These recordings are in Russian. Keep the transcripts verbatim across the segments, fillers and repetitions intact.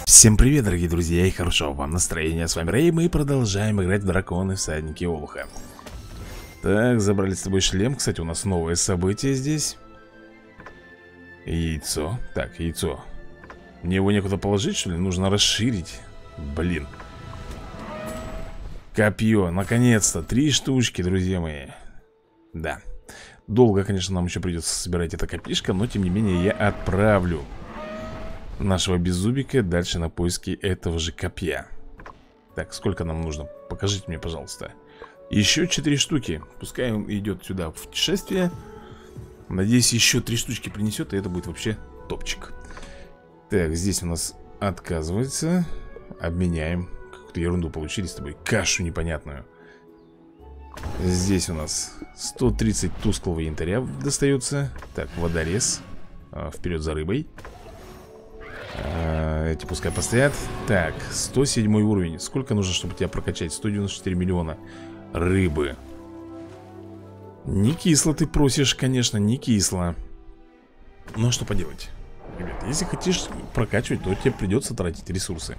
Всем привет, дорогие друзья, и хорошего вам настроения. С вами Рэй, мы продолжаем играть в Драконы Всадники Олуха. Так, забрали с тобой шлем. Кстати, у нас новое событие здесь. Яйцо. Так, яйцо. Мне его некуда положить, что ли? Нужно расширить. Блин. Копье, наконец-то. Три штучки, друзья мои. Да. Долго, конечно, нам еще придется собирать это копишко, но, тем не менее, я отправлю нашего беззубика дальше на поиски этого же копья. Так, сколько нам нужно? Покажите мне, пожалуйста. Еще четыре штуки. Пускай он идет сюда в путешествие. Надеюсь, еще три штучки принесет, и это будет вообще топчик. Так, здесь у нас отказывается. Обменяем. Какую-то ерунду получили с тобой. Кашу непонятную. Здесь у нас сто тридцать тусклого янтаря достается. Так, водорез. а, Вперед за рыбой. а, Эти пускай постоят. Так, сто седьмой уровень. Сколько нужно, чтобы тебя прокачать? сто девяносто четыре миллиона рыбы. Не кисло ты просишь, конечно, не кисло. Но что поделать, ребят, если хочешь прокачивать, то тебе придется тратить ресурсы.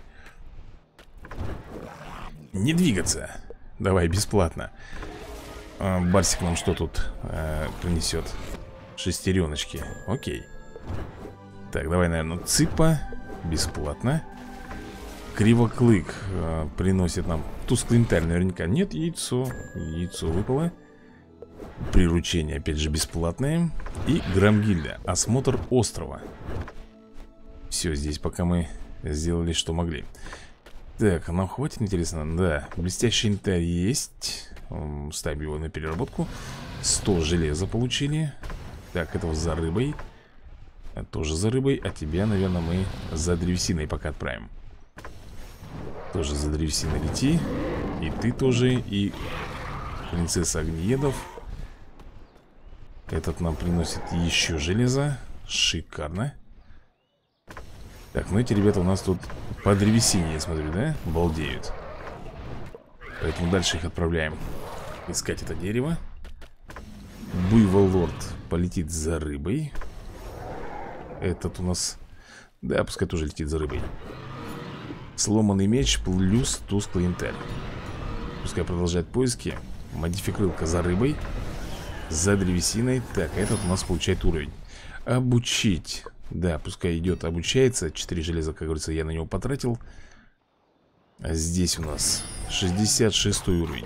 Не двигаться. Давай, бесплатно. а, Барсик нам что тут а, принесет? Шестереночки. Окей. Так, давай, наверное, цыпа. Бесплатно. Кривоклык а, приносит нам тусклый янтарь, наверняка. Нет, яйцо. Яйцо выпало. Приручение, опять же, бесплатное. И Громгильда. Осмотр острова. Все, здесь пока мы сделали, что могли. Так, нам хватит, интересно? Да, блестящий янтарь есть. Ставим его на переработку. сто железа получили. Так, этого за рыбой. Тоже за рыбой. А тебя, наверное, мы за древесиной пока отправим. Тоже за древесиной лети. И ты тоже. И принцесса огнеедов. Этот нам приносит еще железо. Шикарно. Так, ну эти ребята у нас тут по древесине, я смотрю, да? Балдеют. Поэтому дальше их отправляем искать это дерево. Буйвол-лорд полетит за рыбой. Этот у нас... Да, пускай тоже летит за рыбой. Сломанный меч плюс тусклый янтарь. Пускай продолжает поиски. Модификрылка за рыбой. За древесиной. Так, этот у нас получает уровень. Обучить. Да, пускай идет, обучается. четыре железа, как говорится, я на него потратил. А здесь у нас шестьдесят шестой уровень.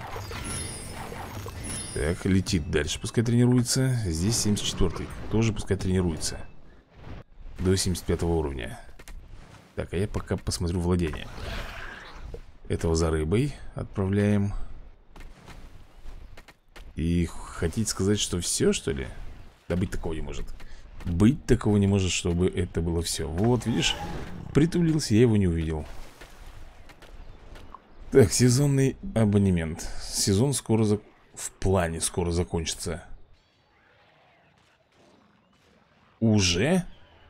Так, летит дальше, пускай тренируется. Здесь семьдесят четвёртый, тоже пускай тренируется. До семьдесят пятого уровня. Так, а я пока посмотрю владение. Этого за рыбой отправляем. И хотите сказать, что все, что ли? Да быть такого не может. Быть такого не может, чтобы это было все. Вот, видишь, притулился, я его не увидел. Так, сезонный абонемент. Сезон скоро за... в плане скоро закончится. Уже?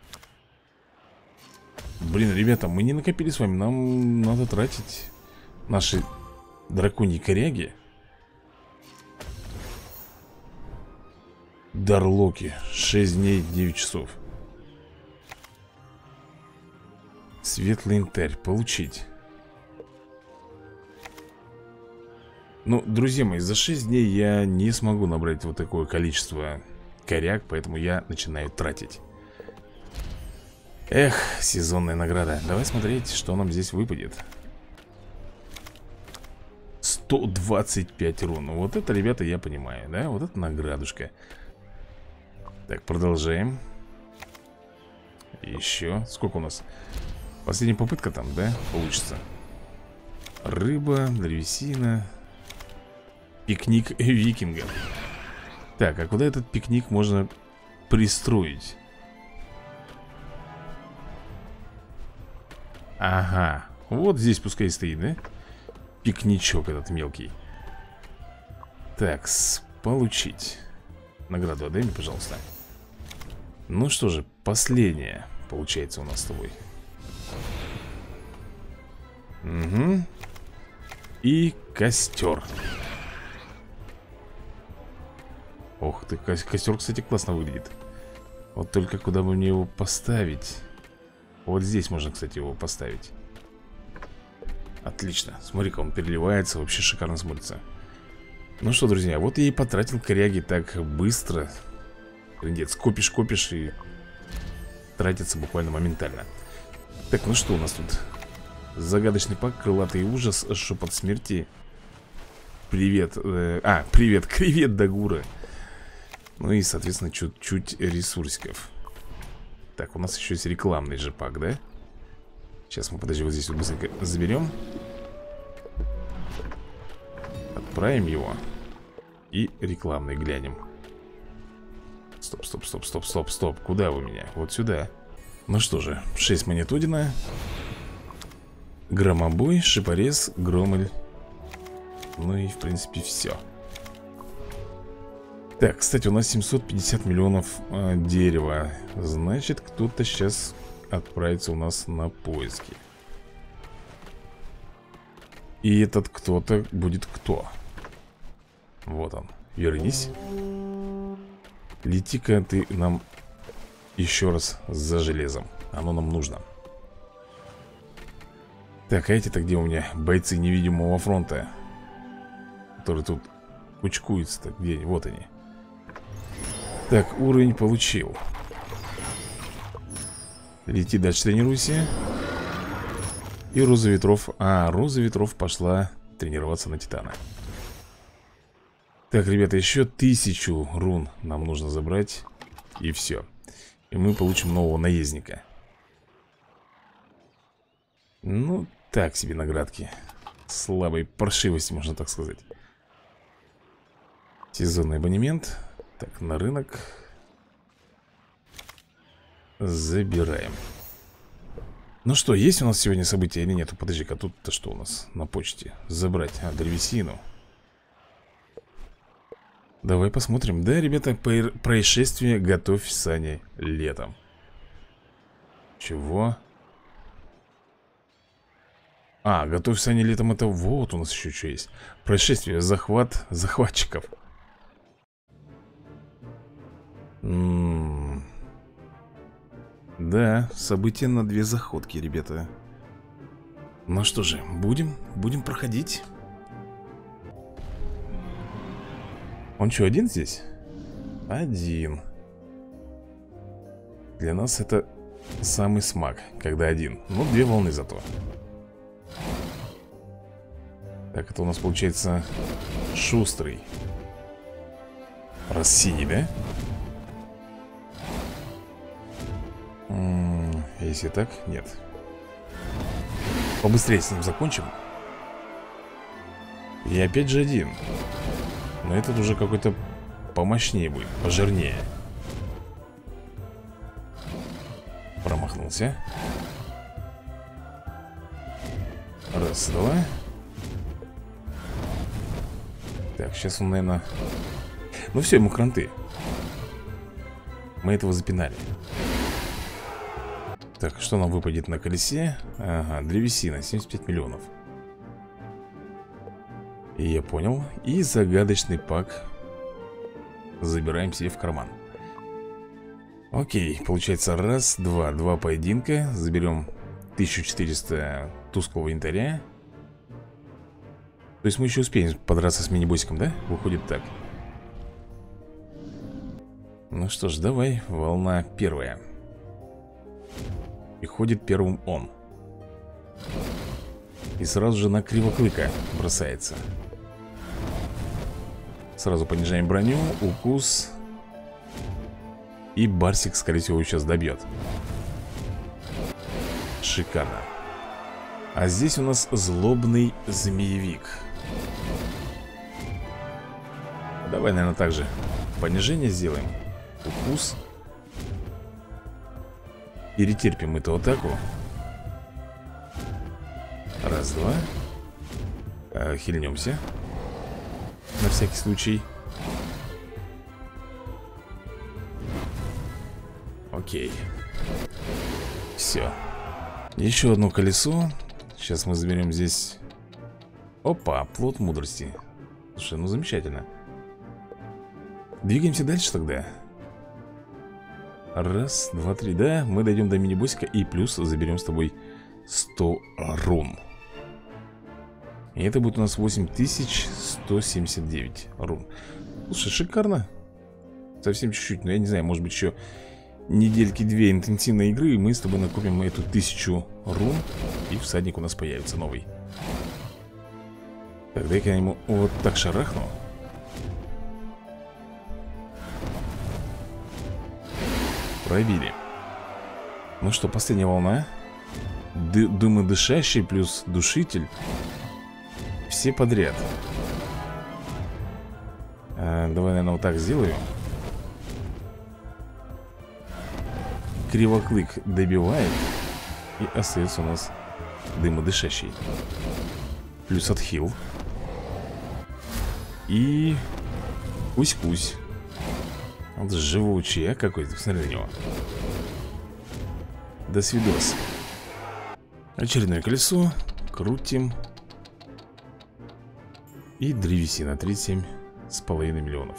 Блин, ребята, мы не накопили с вами. Нам надо тратить наши драконьи коряги. Дарлоки. шесть дней, девять часов. Светлый янтарь. Получить. Ну, друзья мои, за шесть дней я не смогу набрать вот такое количество коряг, поэтому я начинаю тратить. Эх, сезонная награда. Давай смотреть, что нам здесь выпадет. сто двадцать пять рун. Вот это, ребята, я понимаю, да? Вот это наградушка. Так, продолжаем. Еще. Сколько у нас? Последняя попытка там, да? Получится. Рыба, древесина. Пикник викинга. Так, а куда этот пикник можно пристроить? Ага, вот здесь пускай стоит, да? Пикничок этот мелкий. Так, получить. Награду отдай мне, пожалуйста. Ну что же, последняя получается у нас с тобой. Угу. И костер. Ох ты, костер, кстати, классно выглядит. Вот только куда бы мне его поставить? Вот здесь можно, кстати, его поставить. Отлично. Смотри-ка, он переливается, вообще шикарно смотрится. Ну что, друзья, вот я и потратил коряги так быстро. Трындец, копишь, копишь и тратится буквально моментально. Так, ну что у нас тут? Загадочный пак, крылатый ужас, шепот смерти. Привет, э, а, привет, привет, Дагура. Ну и, соответственно, чуть-чуть ресурсиков. Так, у нас еще есть рекламный же пак, да? Сейчас мы, подожди, вот здесь вот быстренько заберем. Отправим его. И рекламный глянем. Стоп, стоп, стоп, стоп, стоп, стоп. Куда вы меня? Вот сюда. Ну что же, шесть монет Одина. Громобой, шипорез, громель. Ну и, в принципе, все. Так, кстати, у нас семьсот пятьдесят миллионов э, дерева. Значит, кто-то сейчас отправится у нас на поиски. И этот кто-то будет кто? Вот он. Вернись. Лети-ка ты нам еще раз за железом. Оно нам нужно. Так, а эти-то где у меня? Бойцы невидимого фронта, которые тут кучкуются-то. Где они? Вот они. Так, уровень получил. Лети дальше, тренируйся. И Роза ветров. А, Роза ветров пошла тренироваться на Титана. Так, ребята, еще тысячу рун нам нужно забрать. И все. И мы получим нового наездника. Ну, так себе наградки. Слабой паршивости, можно так сказать. Сезонный абонемент. Так, на рынок. Забираем. Ну что, есть у нас сегодня события или нету? Подожди-ка, тут-то что у нас на почте? Забрать, а, древесину. Давай посмотрим. Да, ребята, происшествие готовь сани летом. Чего? А, готовь сани летом, это вот у нас еще что есть. Происшествие, захват захватчиков. М-м-м. Да, события на две заходки, ребята. Ну что же, будем, будем проходить. Он что, один здесь? Один. Для нас это самый смак, когда один. Ну, две волны зато. Так, это у нас получается шустрый. Раз синий, да? М-м, если так, нет. Побыстрее с ним закончим. И опять же один. Но этот уже какой-то помощнее будет, пожирнее. Промахнулся. Раз, два. Так, сейчас он, наверное... Ну все, ему кранты. Мы этого запинали. Так, что нам выпадет на колесе? Ага, древесина, семьдесят пять миллионов. И я понял. И загадочный пак забираем себе в карман. Окей, получается раз, два, два поединка. Заберем тысячу четыреста тусклого янтаря. То есть мы еще успеем подраться с мини-боссиком, да? Выходит так. Ну что ж, давай, волна первая. И ходит первым он. И сразу же на Кривоклыка бросается. Сразу понижаем броню, укус. И Барсик, скорее всего, его сейчас добьет. Шикарно. А здесь у нас злобный змеевик. Давай, наверное, также понижение сделаем. Укус. Перетерпим эту атаку. Раз, два. а, Хильнемся. На всякий случай. Окей. Все. Еще одно колесо. Сейчас мы заберем здесь. Опа, плод мудрости. Слушай, ну замечательно. Двигаемся дальше тогда. Раз, два, три, да. Мы дойдем до мини-боссика и плюс заберем с тобой сто рун. И это будет у нас восемь тысяч сто семьдесят девять рун. Слушай, шикарно. Совсем чуть-чуть, но я не знаю, может быть еще недельки-две интенсивной игры, и мы с тобой накопим эту тысячу рун, и всадник у нас появится новый. Так, дай-ка я ему вот так шарахну. Пробили. Ну что, последняя волна. Д Дымодышащий плюс душитель. Все подряд. а, Давай, наверное, вот так сделаю. Кривоклык добивает. И остается у нас дымодышащий. Плюс отхил. И кусь-кусь. Он живучий, а какой-то, посмотри на него. До свидос. Очередное колесо. Крутим. И древесина тридцать семь с половиной миллионов.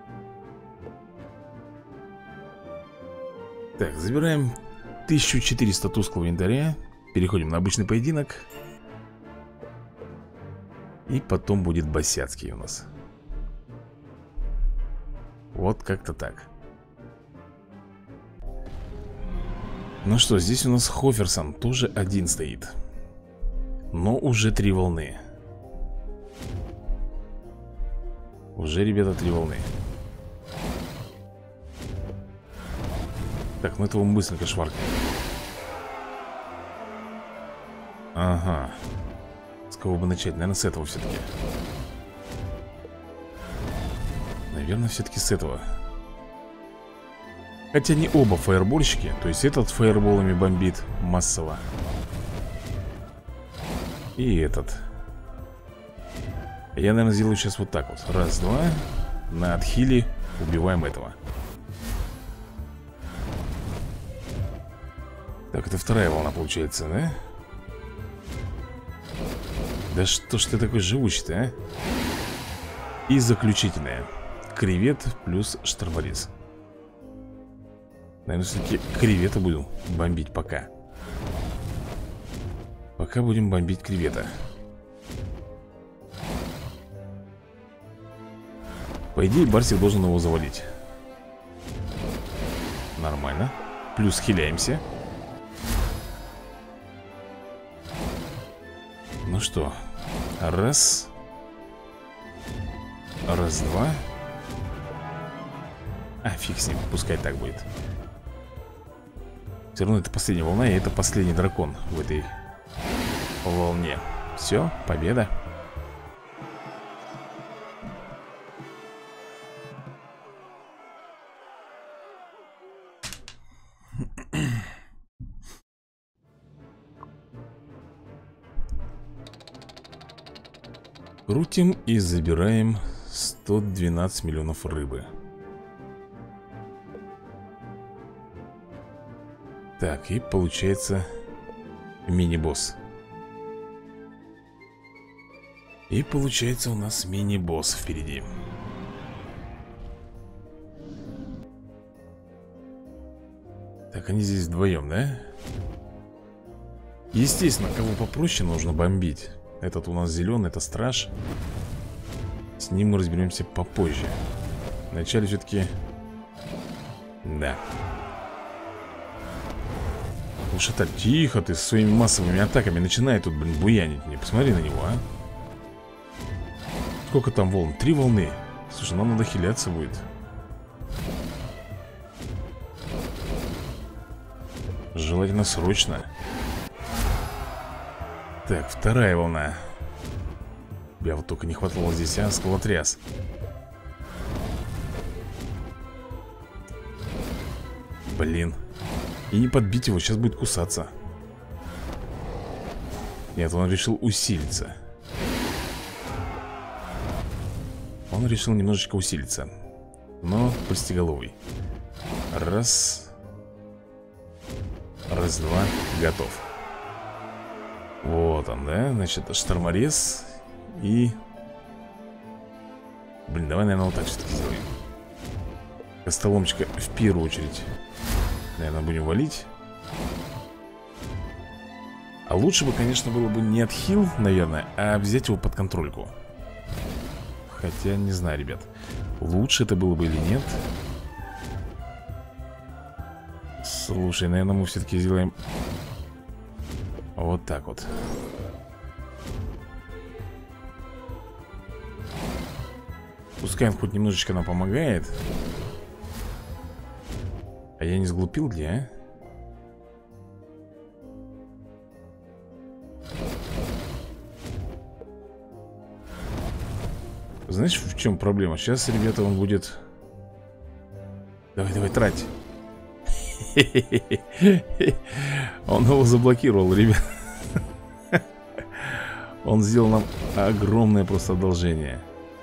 Так, забираем тысячу четыреста тусклого янтаря. Переходим на обычный поединок. И потом будет босяцкий у нас. Вот как-то так. Ну что, здесь у нас Хоферсон тоже один стоит. Но уже три волны. Уже, ребята, три волны. Так, ну этого мы быстренько шваркаем. Ага. С кого бы начать? Наверное, с этого все-таки. Наверное, все-таки с этого. Хотя не оба фаербольщики. То есть этот фаерболами бомбит массово. И этот. Я, наверное, сделаю сейчас вот так вот. Раз, два. На отхиле убиваем этого. Так, это вторая волна получается, да? Да что ж ты такой живучий-то, а? И заключительная. Кревет плюс шторморез. Наверное, все-таки кревета будем бомбить пока. Пока будем бомбить кревета. По идее, Барсик должен его завалить. Нормально. Плюс хиляемся. Ну что, раз. Раз, два. А, фиг с ним, пускай так будет. Все равно это последняя волна, и это последний дракон в этой волне. Все, победа. Крутим и забираем сто двенадцать миллионов рыбы. Так, и получается мини-босс. И получается у нас мини-босс впереди. Так, они здесь вдвоем, да? Естественно, кого попроще нужно бомбить. Этот у нас зеленый, это страж. С ним мы разберемся попозже. Вначале все-таки... Да. Ушатать. Тихо ты, со своими массовыми атаками начинает тут, блин, буянить мне. Посмотри на него, а. Сколько там волн? Три волны. Слушай, нам надо хиляться будет. Желательно срочно. Так, вторая волна. Я вот только не хватало здесь, а, скалотряс. Блин. И не подбить его, сейчас будет кусаться. Нет, он решил усилиться. Он решил немножечко усилиться. Но почтеголовый. Раз. Раз, два, готов. Вот он, да, значит, шторморез. И... Блин, давай, наверное, вот так все-таки сделаем. Костоломчика в первую очередь, наверное, будем валить. А лучше бы, конечно, было бы не отхил, наверное, а взять его под контрольку. Хотя, не знаю, ребят, лучше это было бы или нет. Слушай, наверное, мы все-таки сделаем вот так вот. Пускай он хоть немножечко нам помогает. А я не сглупил ли, а? Знаешь, в чем проблема? Сейчас, ребята, он будет... Давай, давай, трать. Он его заблокировал, ребят. Он сделал нам огромное просто одолжение.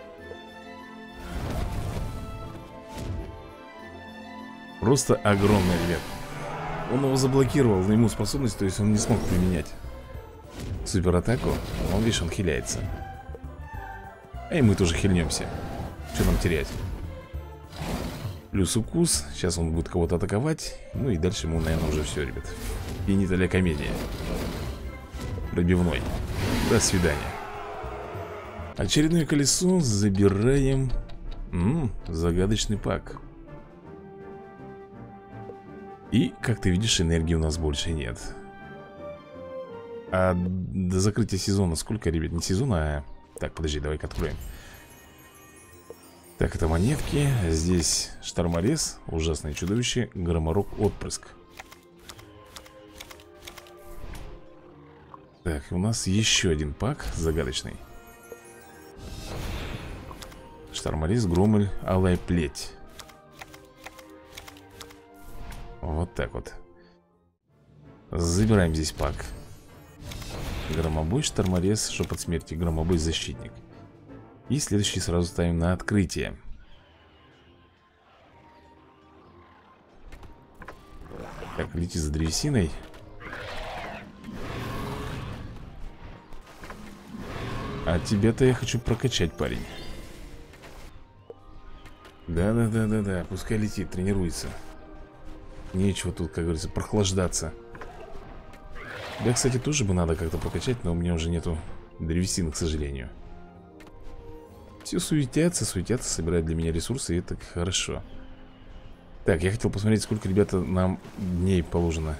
Просто огромное, ребят. Он его заблокировал, ему способность, то есть он не смог применять суператаку. Он, видишь, он хиляется. А и мы тоже хильнемся. Что нам терять? Плюс укус. Сейчас он будет кого-то атаковать. Ну и дальше ему, наверное, уже все, ребят. Финита ля комедия. Пробивной. До свидания. Очередное колесо. Забираем. М-м, загадочный пак. И, как ты видишь, энергии у нас больше нет. А до закрытия сезона сколько, ребят? Не сезона, а... Так, подожди, давай-ка откроем. Так, это монетки. Здесь шторморез, ужасное чудовище, громорок, отпрыск. Так, у нас еще один пак загадочный. Шторморез, громель, алая плеть. Вот так вот. Забираем здесь пак. Громобой, шторморез, шепот смерти, громобой, защитник. И следующий сразу ставим на открытие. Так, лети за древесиной. А тебя-то я хочу прокачать, парень. Да-да-да-да-да, пускай летит, тренируется. Нечего тут, как говорится, прохлаждаться. Да, кстати, тоже бы надо как-то прокачать, но у меня уже нету древесины, к сожалению. Все суетятся, суетятся, собирают для меня ресурсы, и это хорошо. Так, я хотел посмотреть, сколько, ребята, нам дней положено.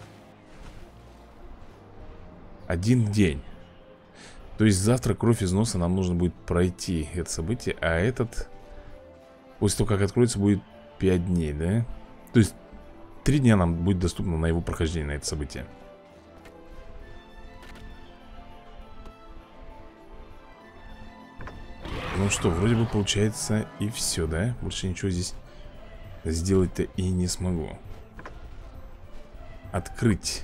Один день. То есть завтра кровь из носа нам нужно будет пройти это событие, а этот, после того, как откроется, будет пять дней, да? То есть три дня нам будет доступно на его прохождение, на это событие. Ну что, вроде бы получается и все, да? Больше ничего здесь сделать-то и не смогу. Открыть.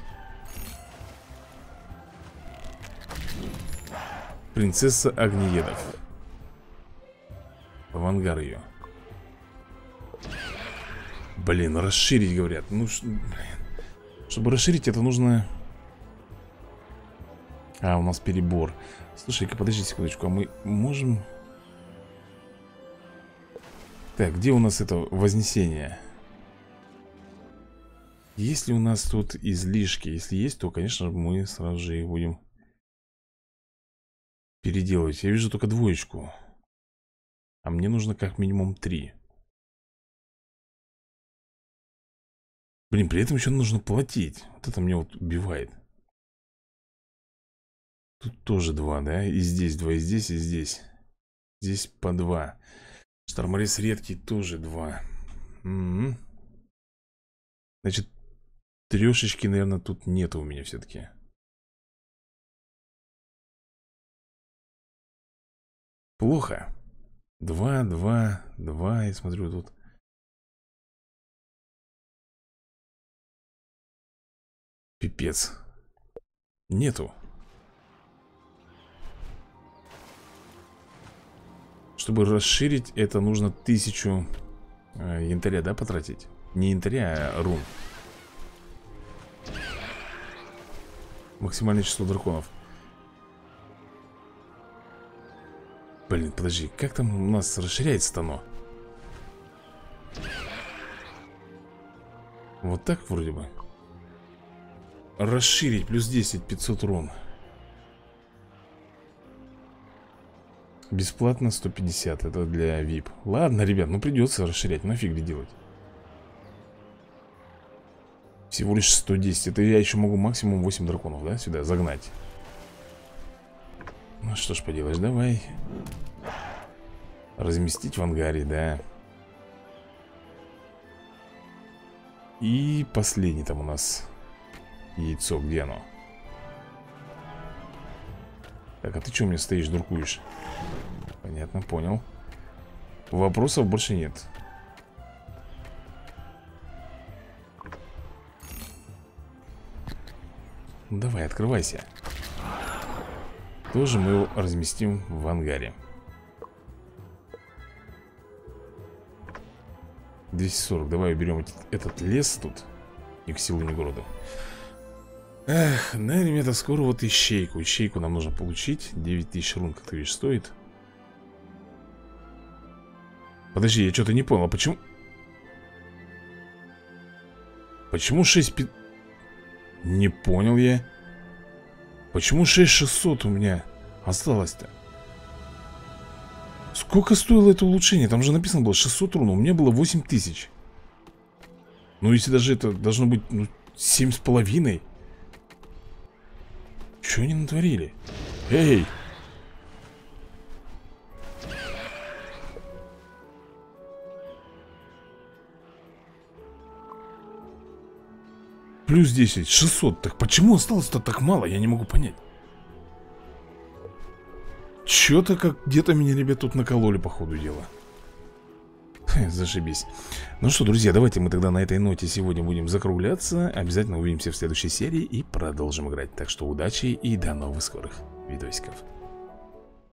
Принцесса огнеедов. В ангар ее. Блин, расширить, говорят. Ну, блин. Чтобы расширить, это нужно... А, у нас перебор. Слушай-ка, подожди секундочку, а мы можем... Так, где у нас это вознесение? Есть ли у нас тут излишки? Если есть, то, конечно, мы сразу же их будем переделывать. Я вижу только двоечку. А мне нужно как минимум три. Блин, при этом еще нужно платить. Вот это меня вот убивает. Тут тоже два, да? И здесь два, и здесь, и здесь. Здесь по два. Шторморез редкий тоже два. М-м. Значит, трешечки, наверное, тут нету у меня все-таки. Плохо. Два, два, два. Я смотрю, тут пипец. Нету. Чтобы расширить, это нужно тысячу э, янтаря, да, потратить? Не янтаря, а рун. Максимальное число драконов. Блин, подожди, как там у нас расширяется-то оно? Вот так вроде бы. расширить. Плюс десять, пятьсот рун. Бесплатно сто пятьдесят. Это для вип. Ладно, ребят, ну придется расширять. Нафиг ли делать? Всего лишь сто десять. Это я еще могу максимум восемь драконов, да, сюда загнать. Ну что ж поделаешь, давай. Разместить в ангаре, да. И последний там у нас яйцо, где оно? Так, а ты что у меня стоишь, дуркуешь? Понятно, понял. Вопросов больше нет. Ну, давай, открывайся. Тоже мы его разместим в ангаре. двести сорок, давай уберем этот, этот лес тут. Ни к силу, ни к городу. Эх, ну, ребята, скоро вот ищейку. Ищейку нам нужно получить. девять тысяч рун, как ты видишь, стоит. Подожди, я что-то не понял, а почему... Почему шесть... Не понял я. Почему шесть шестьсот у меня осталось-то? Сколько стоило это улучшение? Там же написано было шестьсот рун, у меня было восемь тысяч. Ну, если даже это должно быть, ну, семь с половиной. Что они натворили? Эй! Плюс десять, шестьсот. Так почему осталось-то так мало? Я не могу понять. Чё-то как где-то меня, ребят, тут накололи по ходу дела. Хе, зашибись. Ну что, друзья, давайте мы тогда на этой ноте сегодня будем закругляться. Обязательно увидимся в следующей серии и продолжим играть. Так что удачи и до новых скорых видосиков.